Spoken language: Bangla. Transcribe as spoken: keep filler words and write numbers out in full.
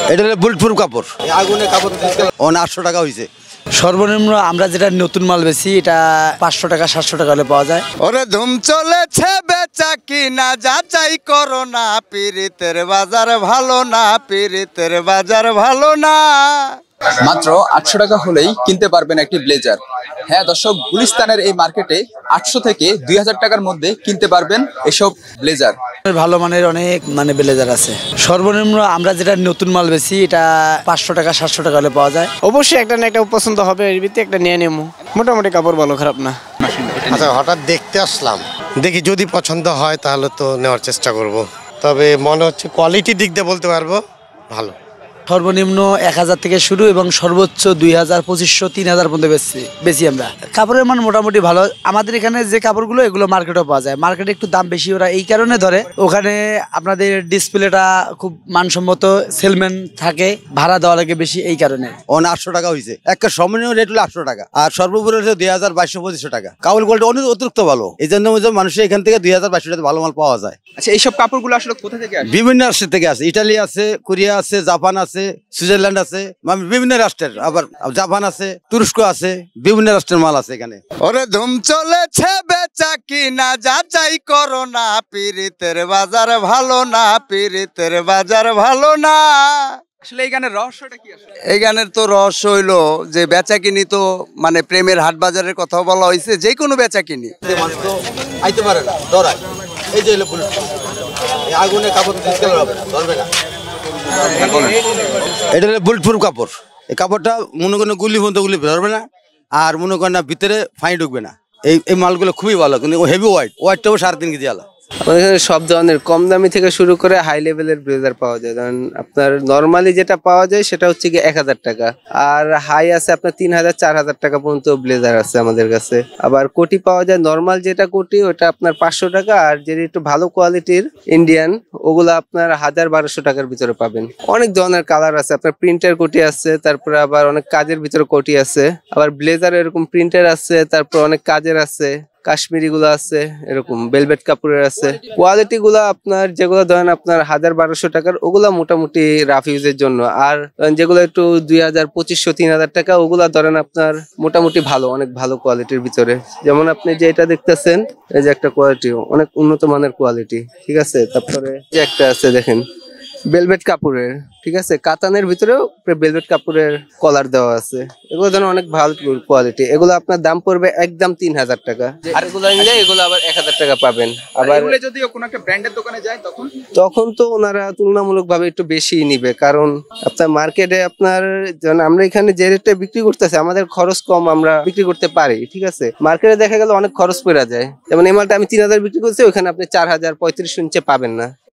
এটা হলো বুলেটপ্রুফ কাপড়। আগুনে কাপড় অন আটশো টাকা হয়েছে। সর্বনিম্ন আমরা যেটা নতুন মাল বেশি এটা পাঁচশো টাকা সাতশো টাকা হলে পাওয়া যায়। ওরে ধুম চলেছে বেচা কিনা যাচাই করো না, পীড়িতের বাজার ভালো না, পীড়িতের বাজার ভালো না। মাত্র আটশো টাকা হলেই কিনতে পারবেন একটি ব্লেজার। হ্যাঁ দর্শক, গুলিস্তানের এই মার্কেটে আটশো থেকে দুই হাজার টাকার মধ্যে কিনতে পারবেন এসব ব্লেজার। ভালো মানের অনেক মানে ব্লেজার আছে। সর্বনিম্ন আমরা যেটা নতুন মাল বেশি এটা পাঁচশো টাকা সাতশো টাকা হলে পাওয়া যায়। অবশ্যই একটা না একটা পছন্দ হবে, এর ভিত্তিতে একটা নিয়ে নেবো। মোটামুটি কাপড় ভালো, খারাপ না। আচ্ছা, হঠাৎ দেখতে আসলাম, দেখি যদি পছন্দ হয় তাহলে তো নেওয়ার চেষ্টা করব। তবে মনে হচ্ছে কোয়ালিটির দিক দিয়ে বলতে পারবো ভালো। সর্বনিম্ন এক হাজার থেকে শুরু এবং সর্বোচ্চ দুই হাজার পঁচিশশো তিন হাজার পর্যন্ত বেশি বেশি আমরা কাপড়ের মান মোটামুটি ভালো। আমাদের এখানে যে কাপড়গুলো এগুলো মার্কেটেও পাওয়া যায়, মার্কেটে একটু দাম বেশি ওরা এই কারণে ধরে, ওখানে আপনাদের ডিসপ্লেটা খুব মানসম্মত, সেলম্যান থাকে, ভাড়া দেওয়া লাগে বেশি এই কারণে। অন আটশো টাকা হয়েছে। একটা সর্বনিম্ন রেট হলো আটশো টাকা, আর সর্বোপরি হচ্ছে দুই হাজার বাইশশো পঁচিশশো টাকা। কাপড় কোয়ালিটি অনেক অতিরিক্ত ভালো, এই জন্য মানুষের এখান থেকে দুই হাজার বাইশশো টাকা ভালো মাল পাওয়া যায়। আচ্ছা, এইসব কাপড়গুলো আসলে কোথা থেকে আসে? বিভিন্ন রাষ্ট্র থেকে আছে, ইটালি আছে, কোরিয়া আছে, জাপান আছে, সুইজারল্যান্ড আছে, বিভিন্ন রাষ্ট্রের, আবার জাপান আছে, তুরস্ক আছে, বিভিন্ন রাষ্ট্রের মাল আছে এখানে। ওরে ধুম চলেছে বেচা কিনা যাচাই করো না, পীড়িতের বাজার ভালো না, পীড়িতের বাজার ভালো না। আসলে এই গানের রহস্যটা কি? আসলে এই গানের তো রহস্য হইলো যে বেচা কিনি তো মানে প্রেমের হাট বাজারের কথা বলা হয়েছে, যে কোনো বেচা কিনি মানুষ তো আইতে পারে না, ডরায়। এই যে আগুনে কাপড় ধরবে না, এটা হলো বুলেটপ্রুফ কাপড়। এই কাপড়টা মনে করেন গুলি বন্ধ গুলি ধরবে না, আর মনে করেন না ভিতরে ফাঁই ঢুকবে না। এই এই মালগুলো খুবই ভালো, কিন্তু হেভি ওয়াইট, ওয়াইটটাও সাড়ে তিন কেজি আলা। আমাদের এখানে সব ধরনের কম দামি থেকে শুরু করে হাই লেভেলের ব্লেজার পাওয়া যায়। কারণ আপনার নর্মালি যেটা পাওয়া যায় সেটা হচ্ছে কি এক হাজার টাকা, আর হাই আছে আপনার তিন হাজার চার হাজার টাকা পর্যন্ত ব্লেজার আছে আমাদের কাছে। আবার কোটি পাওয়া যায়, নর্মাল যেটা কোটি ওটা আপনার পাঁচশো টাকা, আর যেটা একটু ভালো কোয়ালিটির ইন্ডিয়ান ওগুলো আপনার হাজার বারোশো টাকার ভিতরে পাবেন। অনেক ধরনের কালার আছে, আপনার প্রিন্টার কোটি আছে, তারপরে আবার অনেক কাজের ভিতরে কোটি আছে, আবার ব্লেজার এরকম প্রিন্টার আছে, তারপর অনেক কাজের আছে, কাশ্মীরি গুলো আছে, এরকম বেলভেট কাপড়ের আছে। কোয়ালিটি গুলো আপনার যেগুলো ধরেন আপনার হাজার বারোশো টাকার ওগুলা মোটামুটি রাফ ইউজের জন্য, আর যেগুলো একটু দুই হাজার পঁচিশশো তিন হাজার টাকা ওগুলা ধরেন আপনার মোটামুটি ভালো, অনেক ভালো কোয়ালিটির ভিতরে। যেমন আপনি যে এটা দেখতেছেন, এই যে একটা কোয়ালিটি অনেক উন্নত মানের কোয়ালিটি, ঠিক আছে। তারপরে যে একটা আছে দেখেন বেলভেট কাপড়ের, ঠিক আছে, কাতানের ভিতরেও বেলভেট কাপড়ের কলার দেওয়া আছে। এগুলো ধরেন অনেক ভালো কোয়ালিটি, এগুলো আপনার দাম পড়বে একদম তিন হাজার টাকা, আর এগুলো নিলে এগুলো আবার এক হাজার টাকা পাবেন। আবার যদি কোনো একটা ব্র্যান্ডের দোকানে যায় তখন তখন তো ওনারা তুলনামূলক ভাবে একটু বেশি নিবে, কারণ আপনার মার্কেটে আপনার যেমন আমরা এখানে যে রেটে বিক্রি করতেছি আমাদের খরচ কম, আমরা বিক্রি করতে পারি, ঠিক আছে। মার্কেটে দেখা গেল অনেক খরচ পড়ে যায়, যেমন এই মালটা আমি তিন হাজার বিক্রি করছি, ওখানে আপনি চার হাজার পঁয়ত্রিশশো নিচে পাবেন না।